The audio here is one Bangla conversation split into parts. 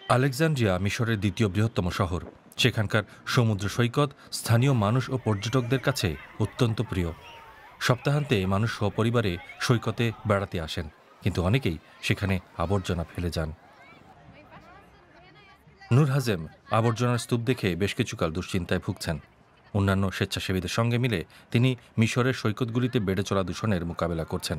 আলেকজান্দ্রিয়া মিশরের দ্বিতীয় বৃহত্তম শহর। সেখানকার সমুদ্র সৈকত স্থানীয় মানুষ ও পর্যটকদের কাছে অত্যন্ত প্রিয়। সপ্তাহান্তে মানুষ সপরিবারে সৈকতে বেড়াতে আসেন, কিন্তু অনেকেই সেখানে আবর্জনা ফেলে যান। নূর হাজেম আবর্জনার স্তূপ দেখে বেশ কিছুকাল দুশ্চিন্তায় ভুগছেন। অন্যান্য স্বেচ্ছাসেবীদের সঙ্গে মিলে তিনি মিশরের সৈকতগুলিতে বেড়ে চলা দূষণের মোকাবেলা করছেন।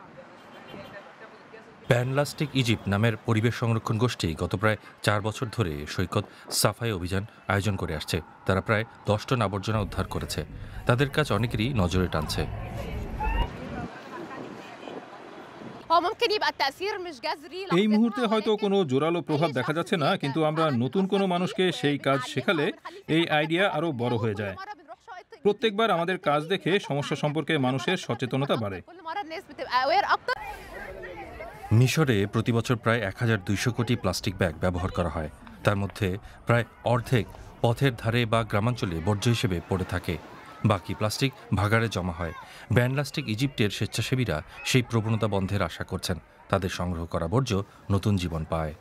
প্যানলাস্টিক ইজিপ্ট নামের পরিবেশ সংরক্ষণ গোষ্ঠী গত প্রায় 4 বছর ধরে সৈকত সাফাই অভিযান আয়োজন করে আসছে। তারা প্রায় 10 টন আবর্জনা উদ্ধার করেছে। তাদের কাজ অনেকেরই নজরে টানছে। এই মুহূর্তে হয়তো কোনো জোরালো প্রভাব দেখা যাচ্ছে না, কিন্তু আমরা নতুন কোনো মানুষকে সেই কাজ শেখালে এই আইডিয়া আরো বড় হয়ে যায়। প্রত্যেকবার আমাদের কাজ দেখে সমস্যা সম্পর্কে মানুষের সচেতনতা বাড়ে। মিশরে প্রতি বছর প্রায় 1200 কোটি প্লাস্টিক ব্যাগ ব্যবহার করা হয়। তার মধ্যে প্রায় অর্ধেক পথের ধারে বা গ্রামাঞ্চলে বর্জ্য হিসেবে পড়ে থাকে। বাকি প্লাস্টিক ভাগাড়ে জমা হয়। প্যানলাস্টিক ইজিপ্টের স্বেচ্ছাসেবীরা সেই প্রবণতা বন্ধের আশা করছেন। তাদের সংগ্রহ করা বর্জ্য নতুন জীবন পায়।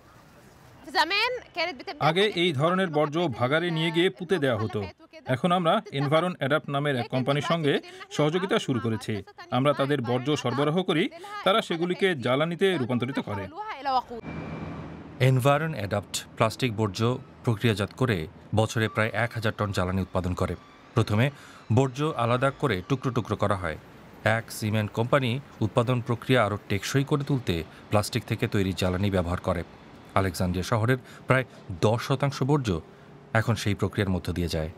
আগে এই ধরনের বর্জ্য ভাগাড়ে নিয়ে গিয়ে পুঁতে দেওয়া হতো। এখন আমরা এনভায়রন অ্যাডাপ্ট নামের এক কোম্পানির সঙ্গে সহযোগিতা শুরু করেছি। আমরা তাদের বর্জ্য সরবরাহ করি, তারা সেগুলিকে জ্বালানিতে রূপান্তরিত করে। এনভায়রন অ্যাডাপ্ট প্লাস্টিক বর্জ্য প্রক্রিয়াজাত করে বছরে প্রায় 1000 টন জ্বালানি উৎপাদন করে। প্রথমে বর্জ্য আলাদা করে টুকরো টুকরো করা হয়। এক সিমেন্ট কোম্পানি উৎপাদন প্রক্রিয়া আরও টেকসই করে তুলতে প্লাস্টিক থেকে তৈরি জ্বালানি ব্যবহার করে। আলেকজান্দ্রিয়া শহরের প্রায় 10% বর্জ্য এখন সেই প্রক্রিয়ার মধ্য দিয়ে যায়।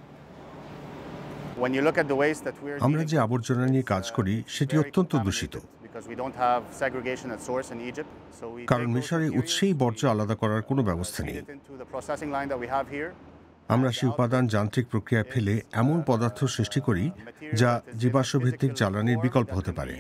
আমরা যে আবর্জনা নিয়ে কাজ করি সেটি অত্যন্ত দূষিত, কারণ মিশরে উৎসেই বর্জ্য আলাদা করার কোনো ব্যবস্থা নেই। আমরা সেই উপাদান যান্ত্রিক প্রক্রিয়ায় ফেলে এমন পদার্থ সৃষ্টি করি যা জীবাশ্ম ভিত্তিক জ্বালানির বিকল্প হতে পারে।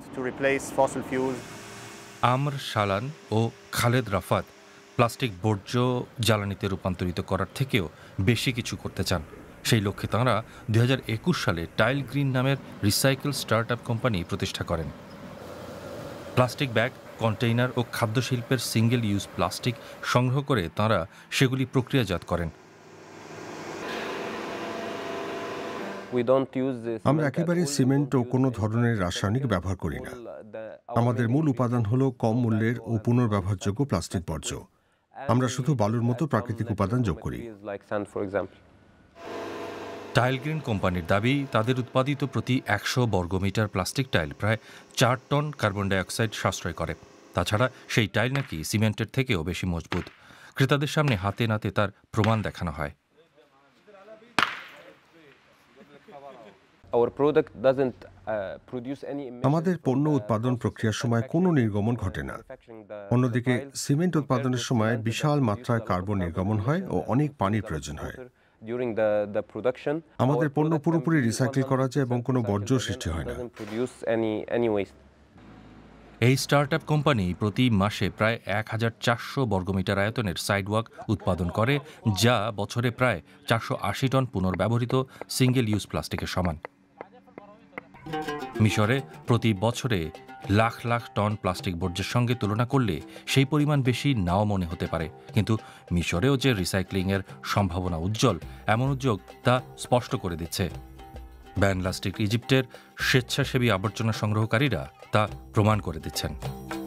আমর শালান ও খালেদ রাফাত প্লাস্টিক বর্জ্য জ্বালানিতে রূপান্তরিত করার থেকেও বেশি কিছু করতে চান। সেই লক্ষ্যে তাঁরা 2021 সালে টাইল গ্রিন নামের রিসাইকেল স্টার্টআপ কোম্পানি প্রতিষ্ঠা করেন। প্লাস্টিক ব্যাগ, কন্টেইনার ও খাদ্যশিল্পের সিঙ্গেল ইউজ প্লাস্টিক সংগ্রহ করে তাঁরা সেগুলি প্রক্রিয়াজাত করেন। আমরা একেবারে সিমেন্ট ও কোনো ধরনের রাসায়নিক ব্যবহার করি না। আমাদের মূল উপাদান হলো কম মূল্যের ও পুনর্ব্যবহারযোগ্য প্লাস্টিক বর্জ্য। আমরা শুধু বালুর মতো প্রাকৃতিক উপাদান যোগ করি। টাইল গ্রিন কোম্পানির দাবি, তাদের উৎপাদিত প্রতি 100 বর্গমিটার প্লাস্টিক টাইল প্রায় 4 টন কার্বন ডাইঅক্সাইড সাশ্রয় করে। তাছাড়া সেই টাইল নাকি সিমেন্টের থেকেও বেশি মজবুত। ক্রেতাদের সামনে হাতে নাতে তার প্রমাণ দেখানো হয়। আমাদের পণ্য উৎপাদন প্রক্রিয়ার সময় কোনো নির্গমন ঘটে না। অন্যদিকে সিমেন্ট উৎপাদনের সময় বিশাল মাত্রায় কার্বন নির্গমন হয় ও অনেক পানির প্রয়োজন হয়। আমাদের পণ্য পুরোপুরি রিসাইকেল করা যায় এবং কোনো বর্জ্য সৃষ্টি হয় না। এই স্টার্টআপ কোম্পানি প্রতি মাসে প্রায় 1400 বর্গমিটার আয়তনের সাইডওয়াক উৎপাদন করে, যা বছরে প্রায় 480 টন পুনর্ব্যবহৃত সিঙ্গেল ইউজ প্লাস্টিকের সমান। মিশরে প্রতি বছরে লাখ লাখ টন প্লাস্টিক বর্জ্যের সঙ্গে তুলনা করলে সেই পরিমাণ বেশি নাও মনে হতে পারে, কিন্তু মিশরেও যে রিসাইক্লিংয়ের সম্ভাবনা উজ্জ্বল, এমন উদ্যোগ তা স্পষ্ট করে দিচ্ছে। প্যানলাস্টিক ইজিপ্টের স্বেচ্ছাসেবী আবর্জনা সংগ্রহকারীরা তা প্রমাণ করে দিচ্ছেন।